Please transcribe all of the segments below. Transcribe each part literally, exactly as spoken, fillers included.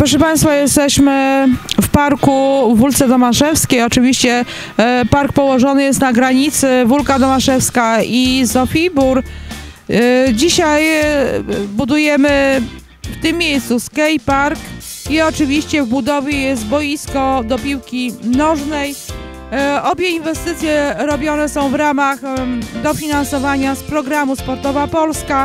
Proszę Państwa, jesteśmy w parku w Wólce Domaszewskiej. Oczywiście e, park położony jest na granicy Wólka Domaszewska i Zofii Bór. E, dzisiaj e, budujemy w tym miejscu skatepark i oczywiście w budowie jest boisko do piłki nożnej. E, obie inwestycje robione są w ramach e, dofinansowania z programu Sportowa Polska.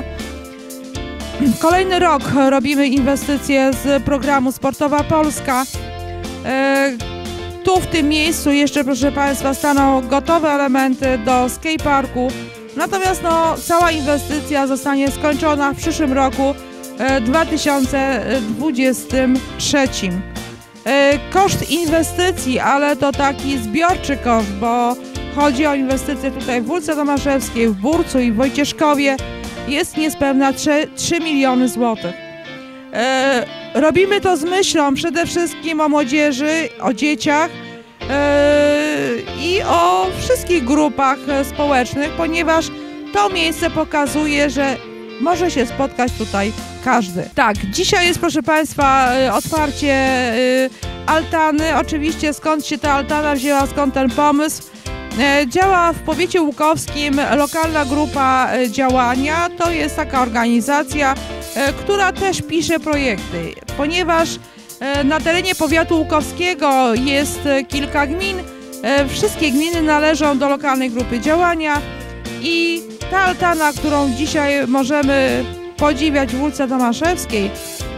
Kolejny rok robimy inwestycje z programu Sportowa Polska. E, tu w tym miejscu jeszcze, proszę Państwa, staną gotowe elementy do skateparku. Natomiast no, cała inwestycja zostanie skończona w przyszłym roku e, dwa tysiące dwudziestym trzecim. E, koszt inwestycji, ale to taki zbiorczy koszt, bo chodzi o inwestycje tutaj w Wólce Domaszewskiej, w Bórcu i w Wojcieszkowie, jest niespełna trzy miliony złotych. E, robimy to z myślą przede wszystkim o młodzieży, o dzieciach e, i o wszystkich grupach społecznych, ponieważ to miejsce pokazuje, że może się spotkać tutaj każdy. Tak, dzisiaj jest, proszę Państwa, otwarcie e, altany. Oczywiście skąd się ta altana wzięła, skąd ten pomysł? Działa w powiecie łukowskim lokalna grupa działania. To jest taka organizacja, która też pisze projekty, ponieważ na terenie powiatu łukowskiego jest kilka gmin. Wszystkie gminy należą do lokalnej grupy działania i ta altana, którą dzisiaj możemy podziwiać w Wólce Domaszewskiej,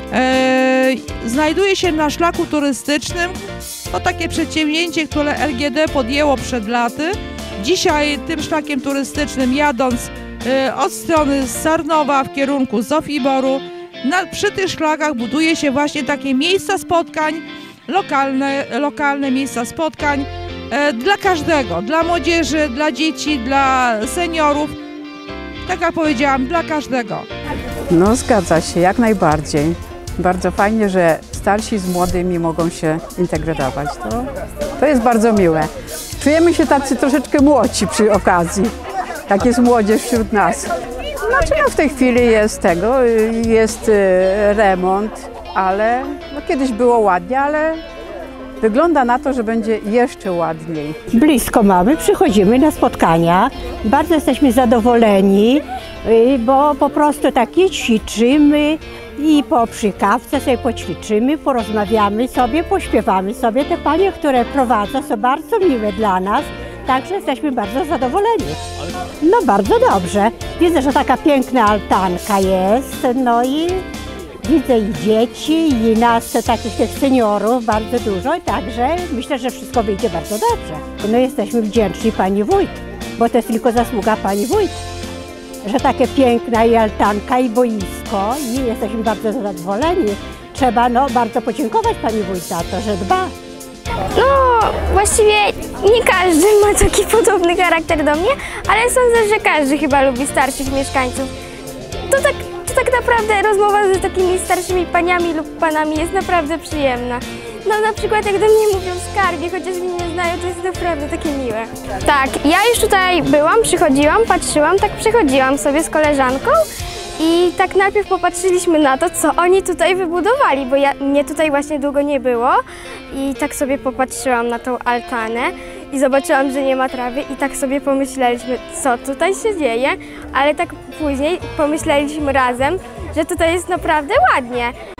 znajduje się na szlaku turystycznym. To takie przedsięwzięcie, które L G D podjęło przed laty. Dzisiaj tym szlakiem turystycznym, jadąc y, od strony Sarnowa w kierunku Zofii Boru, na, przy tych szlakach buduje się właśnie takie miejsca spotkań, lokalne, lokalne miejsca spotkań y, dla każdego, dla młodzieży, dla dzieci, dla seniorów, tak jak powiedziałam, dla każdego. No zgadza się, jak najbardziej. Bardzo fajnie, że starsi z młodymi mogą się integrować. To, to jest bardzo miłe. Czujemy się tacy troszeczkę młodsi przy okazji, jak jest młodzież wśród nas. Znaczy no w tej chwili jest tego, jest remont, ale no kiedyś było ładnie, ale wygląda na to, że będzie jeszcze ładniej. Blisko mamy, przychodzimy na spotkania, bardzo jesteśmy zadowoleni, bo po prostu takie ćwiczymy i po przykawce sobie poćwiczymy, porozmawiamy sobie, pośpiewamy sobie. Te panie, które prowadzą, są bardzo miłe dla nas, także jesteśmy bardzo zadowoleni. No bardzo dobrze. Widzę, że taka piękna altanka jest, no i widzę i dzieci, i nas, takich tych seniorów, bardzo dużo, i także myślę, że wszystko wyjdzie bardzo dobrze. No jesteśmy wdzięczni pani wójt, bo to jest tylko zasługa pani wójt, że takie piękna i altanka, i boisko, i jesteśmy bardzo zadowoleni. Trzeba no, bardzo podziękować pani wójt za to, że dba. No, właściwie nie każdy ma taki podobny charakter do mnie, ale sądzę, że każdy chyba lubi starszych mieszkańców. To tak, to tak naprawdę rozmowa z takimi starszymi paniami lub panami jest naprawdę przyjemna. No na przykład jak do mnie mówią skargi, chociaż mnie nie znają, to jest naprawdę takie miłe. Tak, ja już tutaj byłam, przychodziłam, patrzyłam, tak przechodziłam sobie z koleżanką i tak najpierw popatrzyliśmy na to, co oni tutaj wybudowali, bo ja, mnie tutaj właśnie długo nie było i tak sobie popatrzyłam na tą altanę i zobaczyłam, że nie ma trawy i tak sobie pomyśleliśmy, co tutaj się dzieje, ale tak później pomyśleliśmy razem, że tutaj jest naprawdę ładnie.